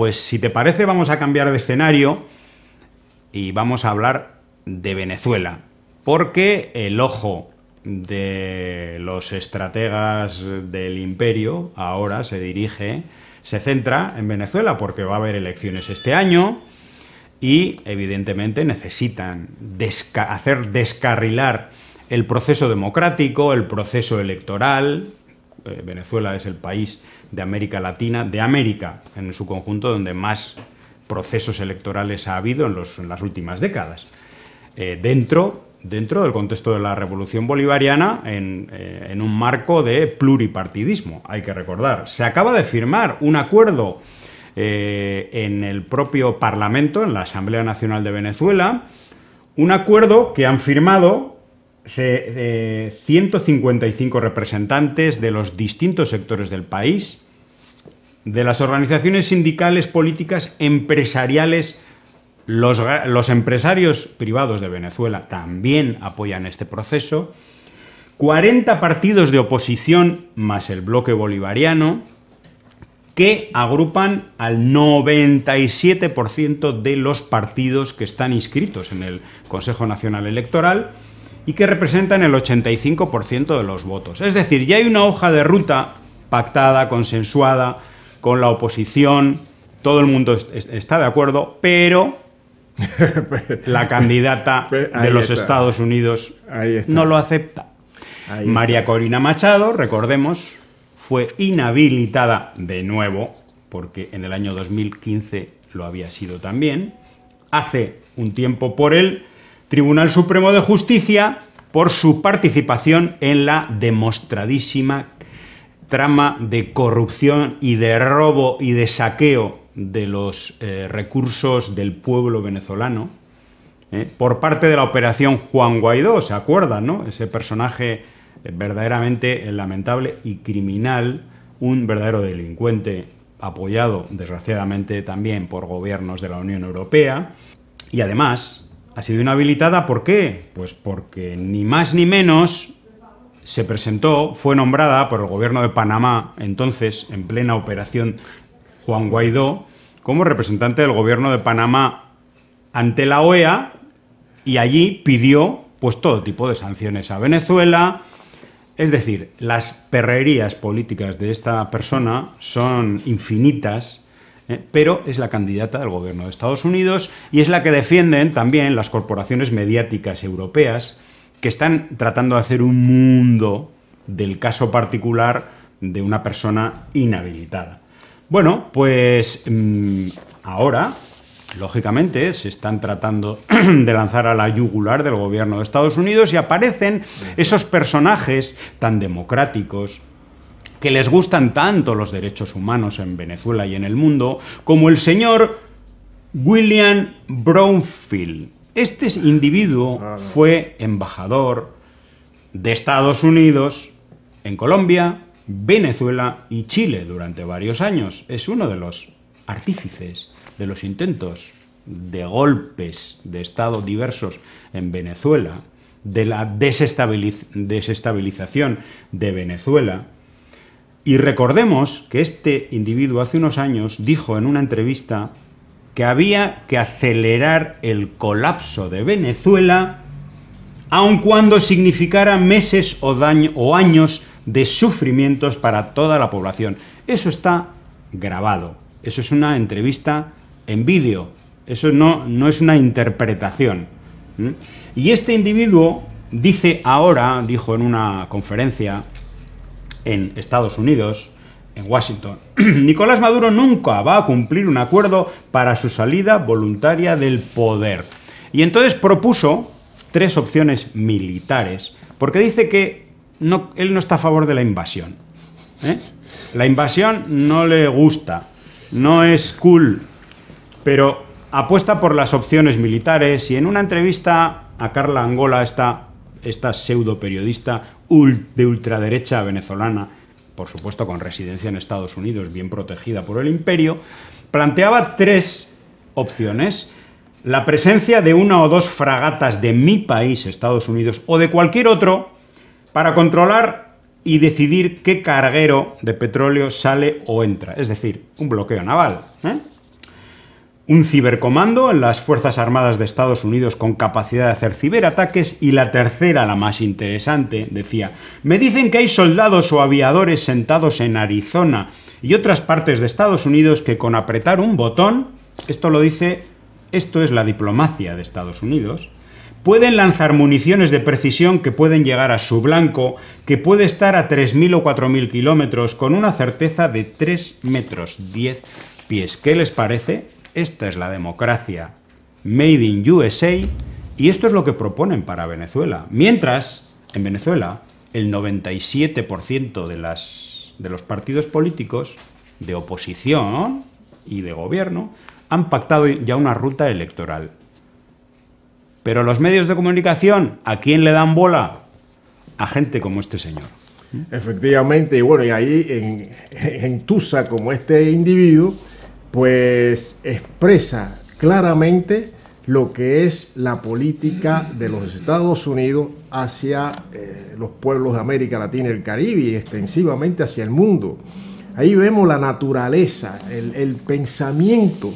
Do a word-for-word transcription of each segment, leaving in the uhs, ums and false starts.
pues si te parece vamos a cambiar de escenario y vamos a hablar de Venezuela, porque el ojo de los estrategas del imperio ahora se dirige, se centra en Venezuela, porque va a haber elecciones este año y evidentemente necesitan desca- hacer descarrilar el proceso democrático, el proceso electoral. Eh, Venezuela es el país de América Latina, de América en su conjunto, donde más procesos electorales ha habido en, los, en las últimas décadas. Eh, dentro, dentro del contexto de la Revolución Bolivariana, en, eh, en un marco de pluripartidismo, hay que recordar. Se acaba de firmar un acuerdo eh, en el propio Parlamento, en la Asamblea Nacional de Venezuela, un acuerdo que han firmado eh, ciento cincuenta y cinco representantes de los distintos sectores del país, de las organizaciones sindicales, políticas, empresariales. Los, los empresarios privados de Venezuela también apoyan este proceso. cuarenta partidos de oposición más el bloque bolivariano, que agrupan al noventa y siete por ciento de los partidos que están inscritos en el Consejo Nacional Electoral y que representan el ochenta y cinco por ciento de los votos. Es decir, ya hay una hoja de ruta pactada, consensuada con la oposición, todo el mundo está de acuerdo, pero la candidata de los está. Estados Unidos no lo acepta. Ahí María está. Corina Machado, recordemos, fue inhabilitada de nuevo, porque en el año dos mil quince lo había sido también, hace un tiempo por el Tribunal Supremo de Justicia por su participación en la demostradísima trama de corrupción y de robo y de saqueo de los eh, recursos del pueblo venezolano, ¿eh? por parte de la operación Juan Guaidó, ¿se acuerdan, no? Ese personaje verdaderamente lamentable y criminal, un verdadero delincuente apoyado, desgraciadamente, también por gobiernos de la Unión Europea. Y además ha sido inhabilitada, ¿por qué? Pues porque ni más ni menos se presentó, fue nombrada por el gobierno de Panamá, entonces en plena operación Juan Guaidó, como representante del gobierno de Panamá ante la O E A, y allí pidió pues todo tipo de sanciones a Venezuela. Es decir, las perrerías políticas de esta persona son infinitas, ¿eh? pero es la candidata del gobierno de Estados Unidos y es la que defienden también las corporaciones mediáticas europeas, que están tratando de hacer un mundo del caso particular de una persona inhabilitada. Bueno, pues mmm, ahora, lógicamente, se están tratando de lanzar a la yugular del gobierno de Estados Unidos y aparecen esos personajes tan democráticos que les gustan tanto los derechos humanos en Venezuela y en el mundo, como el señor William Brownfield. Este individuo fue embajador de Estados Unidos en Colombia, Venezuela y Chile durante varios años. Es uno de los artífices de los intentos de golpes de Estado diversos en Venezuela, de la desestabiliz- desestabilización de Venezuela. Y recordemos que este individuo hace unos años dijo en una entrevista que había que acelerar el colapso de Venezuela, aun cuando significara meses o, daño, o años de sufrimientos para toda la población. Eso está grabado, eso es una entrevista en vídeo, eso no, no es una interpretación. ¿Mm? Y este individuo dice ahora, dijo en una conferencia en Estados Unidos, en Washington, Nicolás Maduro nunca va a cumplir un acuerdo para su salida voluntaria del poder. Y entonces propuso tres opciones militares, porque dice que no, él no está a favor de la invasión. ¿eh? La invasión no le gusta, no es cool, pero apuesta por las opciones militares. Y en una entrevista a Carla Angola, esta, esta pseudo periodista de ultraderecha venezolana, por supuesto con residencia en Estados Unidos, bien protegida por el imperio, planteaba tres opciones: la presencia de una o dos fragatas de mi país, Estados Unidos, o de cualquier otro, para controlar y decidir qué carguero de petróleo sale o entra, es decir, un bloqueo naval, ¿eh? un cibercomando en las Fuerzas Armadas de Estados Unidos con capacidad de hacer ciberataques, y la tercera, la más interesante, decía: me dicen que hay soldados o aviadores sentados en Arizona y otras partes de Estados Unidos que con apretar un botón, esto lo dice, esto es la diplomacia de Estados Unidos, pueden lanzar municiones de precisión que pueden llegar a su blanco, que puede estar a tres mil o cuatro mil kilómetros con una certeza de tres metros diez pies. ¿Qué les parece? Esta es la democracia made in U S A, y esto es lo que proponen para Venezuela. Mientras, en Venezuela, el noventa y siete por ciento de, las, de los partidos políticos de oposición y de gobierno han pactado ya una ruta electoral. Pero los medios de comunicación, ¿a quién le dan bola? A gente como este señor. Efectivamente, y bueno, y ahí en, en Tusa, como este individuo, pues expresa claramente lo que es la política de los Estados Unidos hacia eh, los pueblos de América Latina y el Caribe, y extensivamente hacia el mundo. Ahí vemos la naturaleza, el, el pensamiento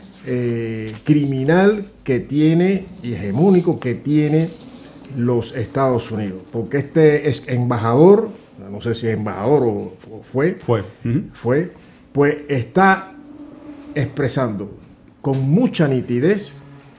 eh, criminal que tiene y hegemónico que tiene los Estados Unidos. Porque este es embajador, no sé si es embajador o, o fue, fue, uh-huh. fue, pues está expresando con mucha nitidez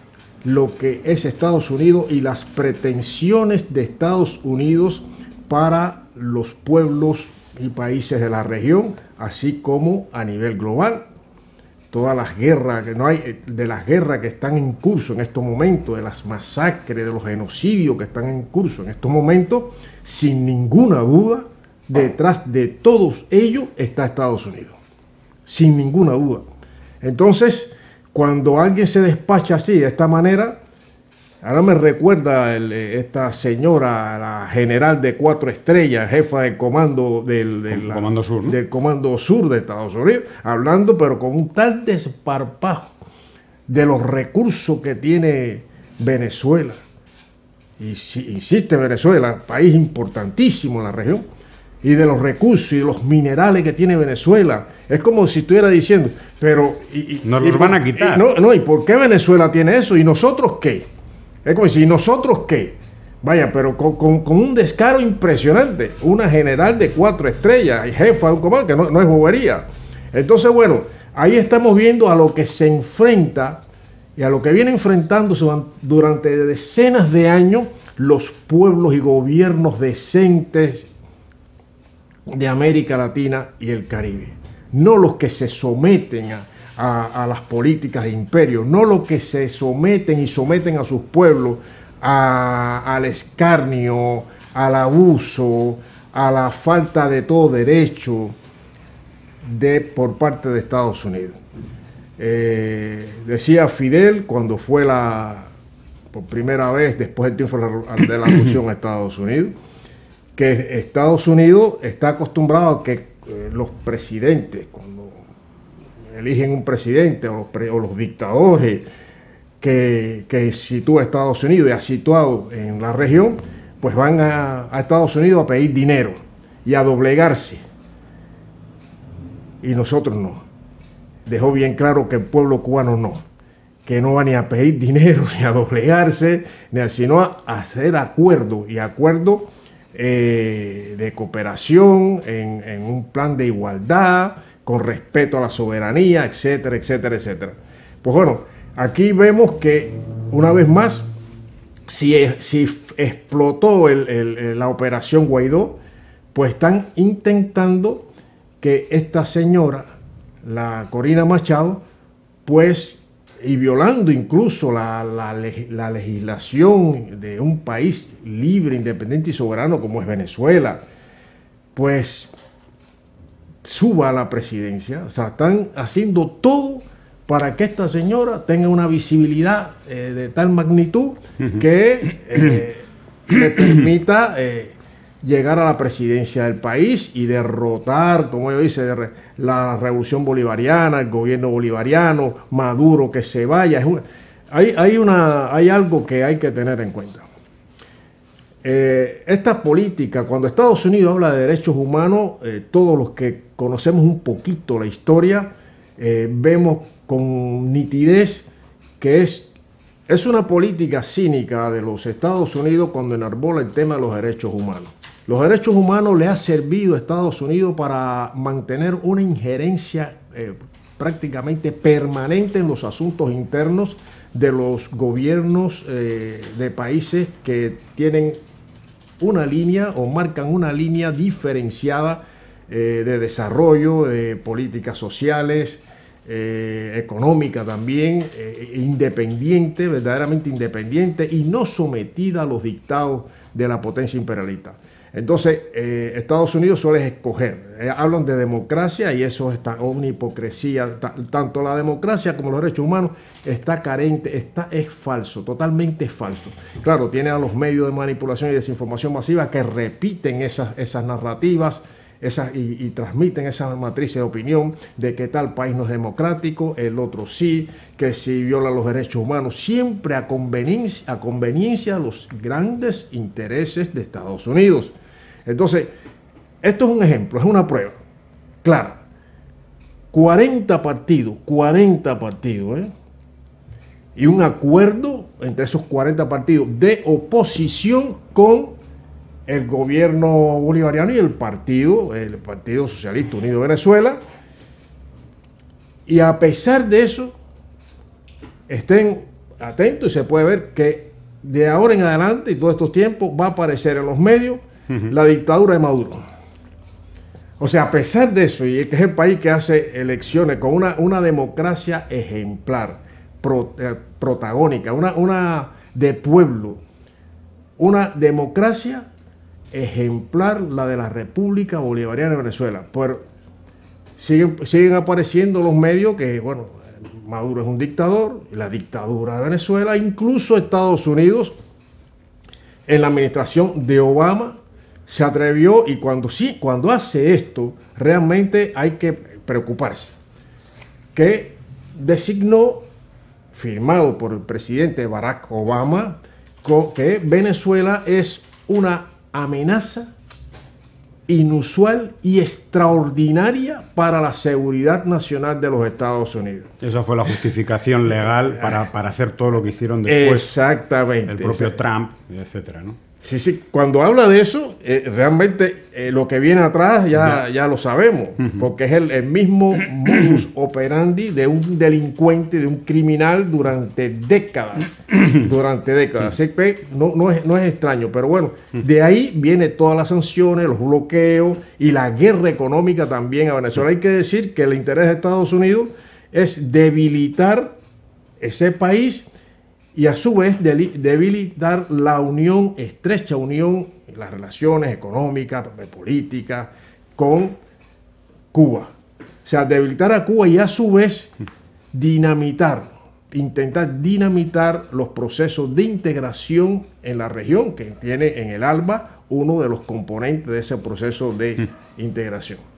lo que es Estados Unidos y las pretensiones de Estados Unidos para los pueblos y países de la región, así como a nivel global. Todas las guerras que no hay, de las guerras que están en curso en estos momentos, de las masacres, de los genocidios que están en curso en estos momentos, sin ninguna duda, detrás de todos ellos está Estados Unidos, sin ninguna duda. Entonces, cuando alguien se despacha así, de esta manera, ahora me recuerda el, esta señora, la general de cuatro estrellas, jefa del comando del, del, comando sur, ¿no? del comando sur de Estados Unidos, hablando pero con un tal desparpajo de los recursos que tiene Venezuela. Y si, insiste Venezuela, país importantísimo en la región, y de los recursos y de los minerales que tiene Venezuela. Es como si estuviera diciendo, pero... Y, y, Nos y, los van a quitar. Y, no, no, ¿y por qué Venezuela tiene eso? ¿Y nosotros qué? Es como si, ¿y nosotros qué? Vaya, pero con, con, con un descaro impresionante. Una general de cuatro estrellas y jefa de un comando, que no, no es bobería. Entonces, bueno, ahí estamos viendo a lo que se enfrenta y a lo que viene enfrentándose durante decenas de años los pueblos y gobiernos decentes de América Latina y el Caribe. No los que se someten a, a, a las políticas de imperio, no los que se someten y someten a sus pueblos a, al escarnio, al abuso, a la falta de todo derecho de, por parte de Estados Unidos. Eh, decía Fidel cuando fue la, por primera vez después del triunfo de la revolución a Estados Unidos, que Estados Unidos está acostumbrado a que eh, los presidentes, cuando eligen un presidente, o los, pre, o los dictadores que, que sitúa Estados Unidos y ha situado en la región, pues van a, a Estados Unidos a pedir dinero y a doblegarse. Y nosotros no. Dejó bien claro que el pueblo cubano no, que no va ni a pedir dinero, ni a doblegarse, ni a, sino a hacer acuerdos, y acuerdos Eh, de cooperación en, en un plan de igualdad, con respeto a la soberanía, etcétera, etcétera, etcétera. Pues bueno, aquí vemos que una vez más, si, si explotó el, el, la operación Guaidó, pues están intentando que esta señora, la Corina Machado, pues, y violando incluso la, la, la legislación de un país libre, independiente y soberano como es Venezuela, pues suba a la presidencia. O sea, están haciendo todo para que esta señora tenga una visibilidad eh, de tal magnitud que eh, le permita eh, llegar a la presidencia del país y derrotar, como yo dice, la revolución bolivariana, el gobierno bolivariano, Maduro que se vaya. Hay, hay, una, hay algo que hay que tener en cuenta. Eh, esta política, cuando Estados Unidos habla de derechos humanos, eh, todos los que conocemos un poquito la historia, eh, vemos con nitidez que es, es una política cínica de los Estados Unidos cuando enarbola el tema de los derechos humanos. Los derechos humanos le ha servido a Estados Unidos para mantener una injerencia eh, prácticamente permanente en los asuntos internos de los gobiernos eh, de países que tienen una línea o marcan una línea diferenciada eh, de desarrollo, de políticas sociales, eh, económica también, eh, independiente, verdaderamente independiente y no sometida a los dictados de la potencia imperialista. Entonces, eh, Estados Unidos suele escoger, eh, hablan de democracia y eso es una hipocresía, tanto la democracia como los derechos humanos está carente, está, es falso, totalmente falso. Claro, tiene a los medios de manipulación y desinformación masiva que repiten esas, esas narrativas esas, y, y transmiten esas matrices de opinión de que tal país no es democrático, el otro sí, que si viola los derechos humanos, siempre a conveniencia, a conveniencia de los grandes intereses de Estados Unidos. Entonces, esto es un ejemplo, es una prueba. Claro, cuarenta partidos, cuarenta partidos, ¿eh? Y un acuerdo entre esos cuarenta partidos de oposición con el gobierno bolivariano y el partido, el Partido Socialista Unido de Venezuela. Y a pesar de eso, estén atentos y se puede ver que de ahora en adelante y todos estos tiempos va a aparecer en los medios uh-huh. la dictadura de Maduro. O sea, a pesar de eso, y que es el país que hace elecciones con una, una democracia ejemplar, pro, eh, protagónica, una, una de pueblo, una democracia ejemplar, la de la República Bolivariana de Venezuela. Pero siguen, siguen apareciendo los medios que, bueno, Maduro es un dictador, la dictadura de Venezuela, incluso Estados Unidos, en la administración de Obama, se atrevió, y cuando sí, cuando hace esto, realmente hay que preocuparse, que designó, firmado por el presidente Barack Obama, que Venezuela es una amenaza inusual y extraordinaria para la seguridad nacional de los Estados Unidos. Esa fue la justificación legal para, para hacer todo lo que hicieron después. Exactamente. El propio Trump, etcétera, ¿no? Sí, sí. Cuando habla de eso, eh, realmente eh, lo que viene atrás ya, ya lo sabemos, uh-huh. porque es el, el mismo modus operandi de un delincuente, de un criminal durante décadas. durante décadas. Así que no, no, es, no es extraño, pero bueno, de ahí vienen todas las sanciones, los bloqueos y la guerra económica también a Venezuela. Hay que decir que el interés de Estados Unidos es debilitar ese país y a su vez debilitar la unión, estrecha unión, las relaciones económicas, políticas con Cuba. O sea, debilitar a Cuba y a su vez dinamitar, intentar dinamitar los procesos de integración en la región, que tiene en el ALBA uno de los componentes de ese proceso de integración.